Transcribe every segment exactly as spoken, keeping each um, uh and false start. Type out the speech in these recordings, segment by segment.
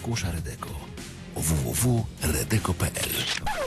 Skłosza Redeko. w w w kropka redeko kropka p l.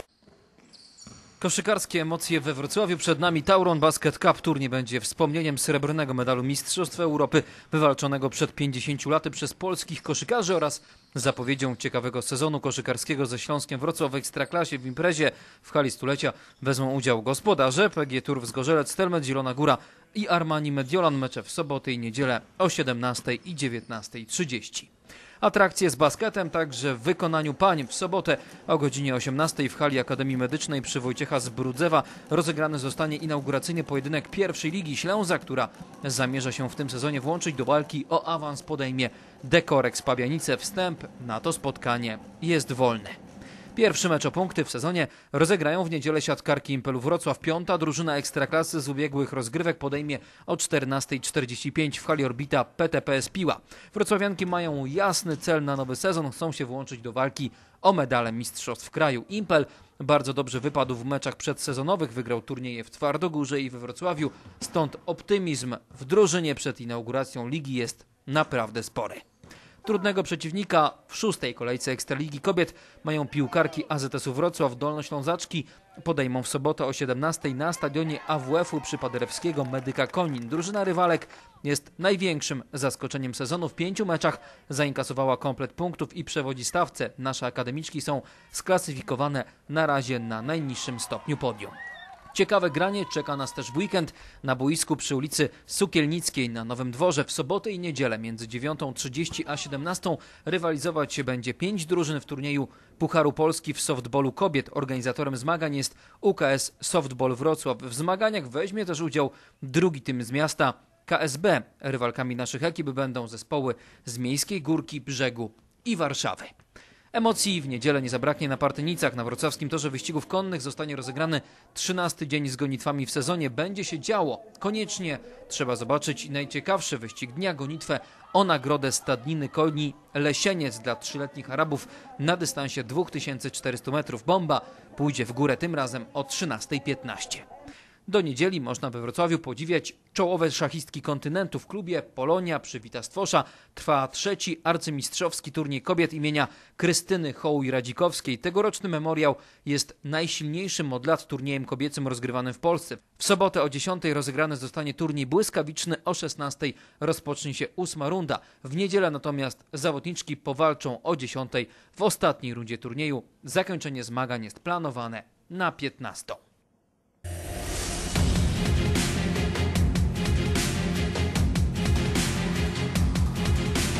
Koszykarskie emocje we Wrocławiu. Przed nami Tauron Basket Cup. Turniej będzie wspomnieniem srebrnego medalu Mistrzostw Europy wywalczonego przed pięćdziesięcioma laty przez polskich koszykarzy oraz zapowiedzią ciekawego sezonu koszykarskiego ze Śląskiem Wrocław w Ekstraklasie. W imprezie w hali stulecia wezmą udział gospodarze P G Turów Zgorzelec, Stelmet Zielona Góra i Armani Mediolan. Mecze w sobotę i niedzielę o siedemnastej i dziewiętnastej trzydzieści. Atrakcje z basketem także w wykonaniu pań. W sobotę o godzinie osiemnastej w hali Akademii Medycznej przy Wojciecha Zbrudzewa rozegrany zostanie inauguracyjny pojedynek pierwszej ligi. Ślęza, która zamierza się w tym sezonie włączyć do walki o awans, podejmie Dekorek z Pabianice. Wstęp na to spotkanie jest wolny. Pierwszy mecz o punkty w sezonie rozegrają w niedzielę siatkarki Impelu Wrocław. Piąta drużyna Ekstraklasy z ubiegłych rozgrywek podejmie o czternastej czterdzieści pięć w hali Orbita P T P S Piła. Wrocławianki mają jasny cel na nowy sezon. Chcą się włączyć do walki o medale mistrzostw kraju. Impel bardzo dobrze wypadł w meczach przedsezonowych. Wygrał turnieje w Twardogórze i we Wrocławiu. Stąd optymizm w drużynie przed inauguracją ligi jest naprawdę spory. Trudnego przeciwnika w szóstej kolejce Ekstraligi Kobiet mają piłkarki A Z S-u Wrocław. Dolnoślązaczki podejmą w sobotę o siedemnastej na stadionie A W F-u przy Paderewskiego Medyka Konin. Drużyna rywalek jest największym zaskoczeniem sezonu. W pięciu meczach zainkasowała komplet punktów i przewodzi stawce. Nasze akademiczki są sklasyfikowane na razie na najniższym stopniu podium. Ciekawe granie czeka nas też w weekend na boisku przy ulicy Sukielnickiej na Nowym Dworze. W sobotę i niedzielę między dziewiątą trzydzieści a siedemnastą rywalizować się będzie pięć drużyn w turnieju Pucharu Polski w softballu kobiet. Organizatorem zmagań jest U K S Softball Wrocław. W zmaganiach weźmie też udział drugi tym z miasta K S B. Rywalkami naszych ekip będą zespoły z Miejskiej Górki, Brzegu i Warszawy. Emocji w niedzielę nie zabraknie na Partynicach. Na wrocławskim torze wyścigów konnych zostanie rozegrany trzynasty dzień z gonitwami w sezonie. Będzie się działo. Koniecznie trzeba zobaczyć najciekawszy wyścig dnia, gonitwę o nagrodę stadniny koni Lesieniec dla trzyletnich Arabów na dystansie dwa tysiące czterysta metrów. Bomba pójdzie w górę tym razem o trzynastej piętnaście. Do niedzieli można we Wrocławiu podziwiać czołowe szachistki kontynentu. W klubie Polonia przy Witastwosza trwa trzeci arcymistrzowski turniej kobiet imienia Krystyny Hołuj-Radzikowskiej. Tegoroczny memoriał jest najsilniejszym od lat turniejem kobiecym rozgrywanym w Polsce. W sobotę o dziesiątej rozegrany zostanie turniej błyskawiczny, o szesnastej rozpocznie się ósma runda. W niedzielę natomiast zawodniczki powalczą o dziesiątej w ostatniej rundzie turnieju. Zakończenie zmagań jest planowane na piętnastą.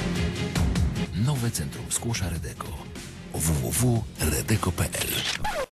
Nowe Centrum Skłosza Redeko. w w w kropka redeko kropka p l.